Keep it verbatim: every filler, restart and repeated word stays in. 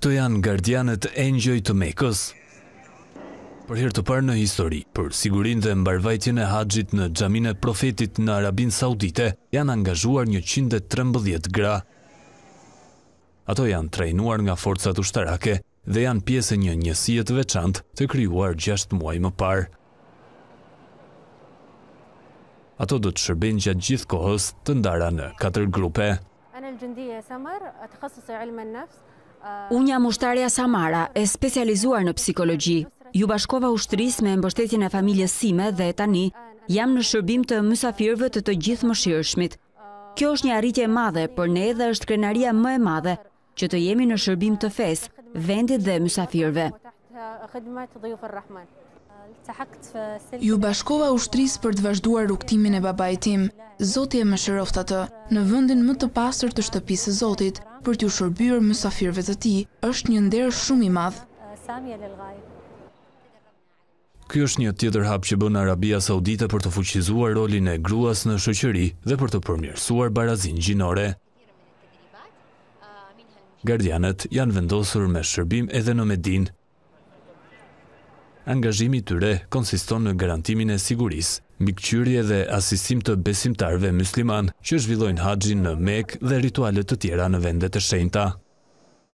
Këto janë gardianët e ngjoj të Mekës. Për herë të parë në histori, për sigurinë dhe mbarvajtjen e haxhit në xhaminë e Profetit në Arabinë Saudite, janë angazhuar njëqind e trembëdhjetë gra. Ato janë trajnuar nga forcat ushtarake dhe janë pjesë e një njësie të veçantë të krijuar gjashtë muaj më parë. Ato do të shërbejnë gjatë gjithë kohës, të ndara në katër grupe. Unë jam ushtarja Samara, e specializuar në psikologji. Ju bashkova ushtrisë me mbështetjen e familjes sime dhe tani jam në shërbim të mysafirëve të të gjithë mëshirshmit. Kjo është një arritje e madhe, por ne edhe është krenaria më e madhe që të jemi në shërbim të fesë, vendit dhe mysafirëve. Ju bashkova ushtrisë për të vazhduar rrugtimin e babait tim. Zoti e mëshiroft atë në vendin më të pastër të shtëpisë së Zotit për t'ju shërbyer mysafirëve të tij. Është një nder shumë i madh. Ky është një tjetër hap që bën Arabia Saudite për të fuqizuar rolin e gruas në shoqëri dhe për të përmirësuar barazinë gjinore. Gardianët janë vendosur me shërbim edhe në Medinë. Angazhimi i tyre konsiston në garantimin e sigurisë, mbikëqyrje dhe asistim të besimtarëve musliman që zhvillojnë haxhin në Mekë dhe rituale të tjera në vende të shenjta.